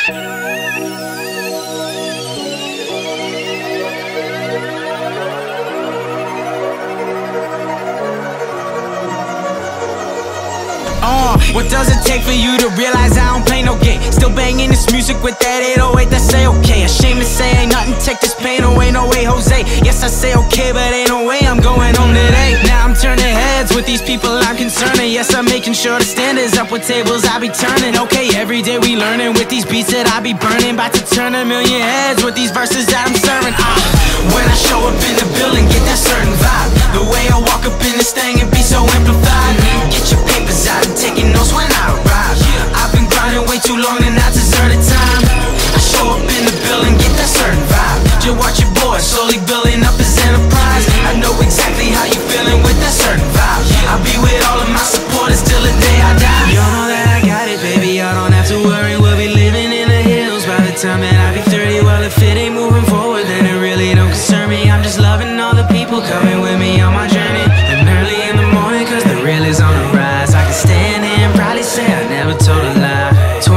What does it take for you to realize I don't play no game? Still banging this music with that 808 that say okay. Ashamed to say ain't nothing, take this pain away, no way, Jose. Yes, I say okay, but ain't no way I'm going home today. Now I'm turning heads with these people I'm concerning. Yes, I'm making sure the standards up with tables I be turning. Okay, every day we learning with these beats that I be burning. About to turn a million heads with these verses that I'm serving. When I show up in the building, get that certain vibe. The way I walk up in this thing and be so amplified. Get your papers out and taking notes when I arrive. I've been grinding way too long and I deserve the time. I show up in the building, get that certain vibe. Just watch your boy slowly building up his enterprise. I know exactly how you feeling with that certain vibe. I'll be with all of my supporters till the day I die. You know that I got it, baby, I don't have to worry. We'll be living in the hills by the time that I be 30. Well, if it ain't moving forward, then it really don't concern me. I'm just loving all the people coming with me on my journey. And early in the morning, cause the real is on the rise. I can stand here and probably say I never told a lie.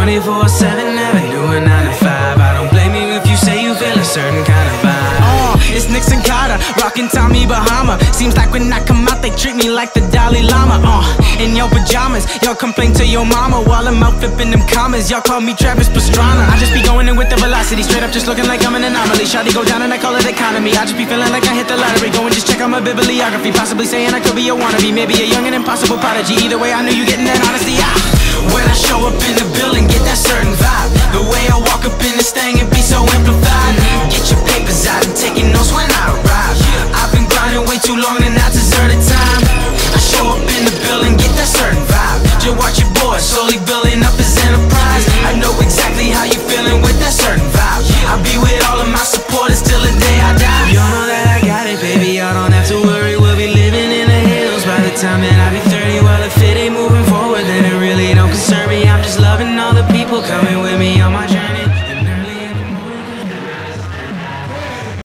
24/7, never knew a 9 to 5. I don't blame you if you say you feel a certain kind of vibe. It's Nixon Carter, rockin' Tommy Bahama. Seems like when I come out, they treat me like the Dalai Lama. In your pajamas, y'all complain to your mama while I'm out flipping them commas. Y'all call me Travis Pastrana. I just be going in with the velocity, straight up just looking like I'm an anomaly. Shawty go down and I call it economy. I just be feeling like I hit the lottery. Go and just check out my bibliography, possibly saying I could be a wannabe, maybe a young and impossible prodigy. Either way, I knew you getting that honesty. When I show up in the building, get that certain vibe. The way I walk up in this thing and be so amplified. Get your papers out and taking notes when I arrive. I've been grinding way too long and I deserve the time. I show up in the building, get that certain vibe. Just watch your boy slowly building up his enterprise. I know exactly how you feeling with that certain vibe. I'll be with